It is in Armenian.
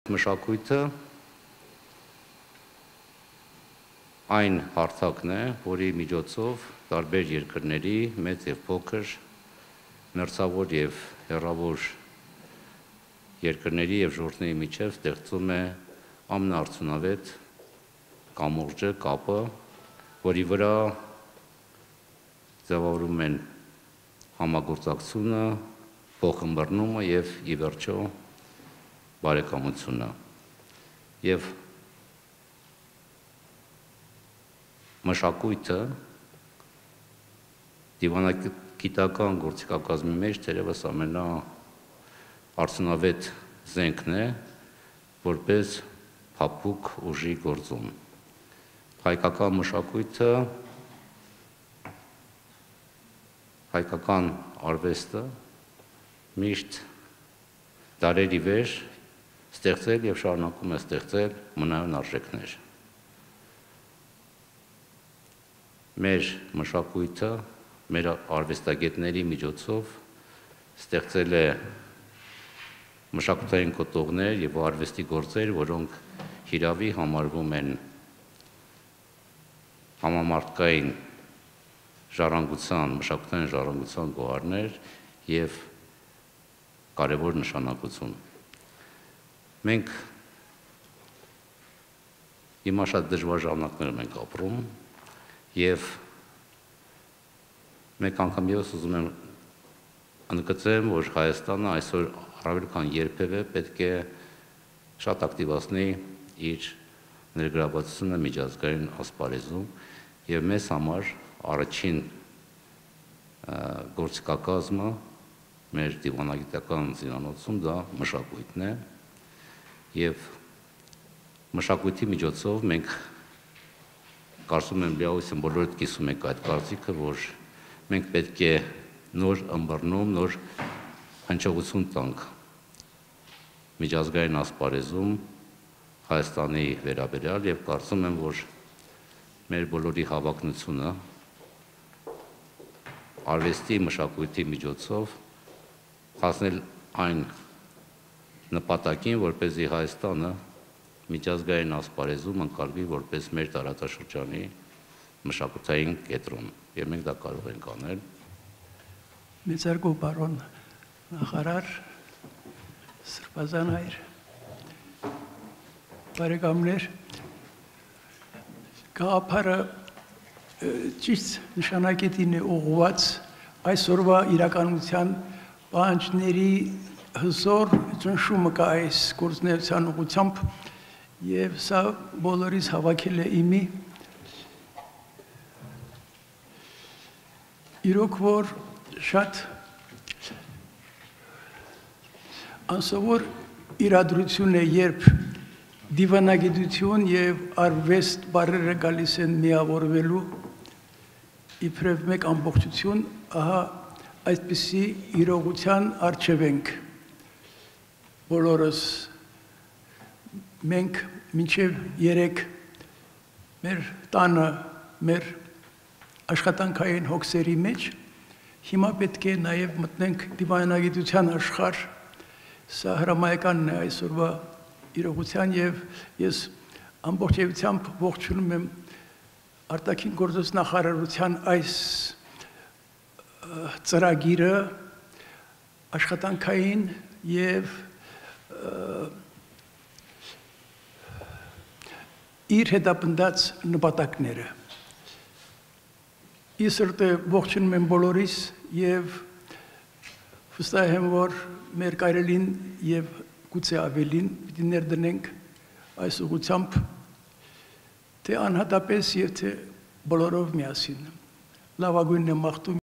մշակույթը այն հարթակն է, որի միջոցով տարբեր երկրների մեծ եւ փոքր, մերձավոր եւ հեռավոր երկրների եւ ժողովուրդների միջև ստեղծում է ամենաարդյունավետ կամուրջը, կապը, որի վրա ձևավորում են համագործակցությունը, փոխըմբռնումը եւ ի վերջո բարեկամությունը։ Եվ մշակույթը դիվանագիտական գործիքակազմի մեջ թերևս ամենաարդյունավետ զենքն է, որպես փափուկ ուժի գործում։ Հայկական մշակույթը, հայկական արվեստը միշտ դարերի վեր ստեղծել եւ շարունակում է ստեղծել մնայուն արժեքներ։ Մեր մշակույթը, մեր արվեստագետների միջոցով ստեղծել է մշակութային կոթողներ եւ արվեստի գործեր, որոնք հիրավի համարվում են համամարտկային ժառանգության, մշակութային ժառանգության գոհարներ եւ կարևոր նշանակություն։ Մենք հիմա շատ դժվար ժամանակներում ենք ապրում եւ մեկ անգամ եւս ուզում եմ ընդգծեմ, որ Հայաստանը այսօր առավել քան երբևէ պետք է շատ ակտիվացնի իր ներգրավվածությունը միջազգային ասպարեզում եւ մեզ համար առաջին գործիքակազմը մեր դիվանագիտական զինանոցում դա մշակույթն է եւ մշակույթի միջոցով մենք կարծում եմ լիովին բոլորդ կիսում ենք այդ կարծիքը, որ մենք պետք է նոր ըմբռնում, նոր հնչողություն տանք միջազգային ասպարեզում Հայաստանի վերաբերյալ եւ կարծում եմ, որ մեր բոլորի հավակնությունը արվեստի մշակույթի միջոցով հասնել այն նպատակին, որպեսզի Հայաստանը միջազգային ասպարեզում ընկալվի որպես մեր տարածաշրջանի մշակութային կենտրոն, եւ մենք դա կարող ենք անել։ Մեծարգո պարոն նախարար, սրբազան հայր, բարեկամներ, գաղափարը ճիշտ նշանակետին է ուղղված այսօրվա իրականության պահանջների հզոր ճնշումը կա այս գործունեության ուղղությամբ եւ սա բոլորիս հավաքել է իմի իրոք որ շատ անսովոր իրադրություն է, երբ դիվանագիտություն եւ արվեստ բառերը գալիս են միավորվելու իբրև մեկ ամբողջություն, ահա այսպիսի իրողության առջև ենք բոլորս մենք մինչև 3 մեր տանը, մեր աշխատանքային հոգսերի մեջ, հիմա պետք է նաև մտնենք դիվանագիտության աշխարհ, սա հրամայականն է այսօրվա իրողության եւ ես ամբողջությամբ ողջունում եմ արտաքին գործոս նախարարության այս ծրագիրը աշխատանքային եւ իր հետապնդած նպատակները։ Ես ողջունում եմ բոլորիս եւ վստահ եմ, որ մեր կարելին եւ գուցե ավելին պիտի ներդնենք այս ուղղությամբ, թե անհատապես եւ թե բոլորով միասին։ Լավագույնն եմ մաղթում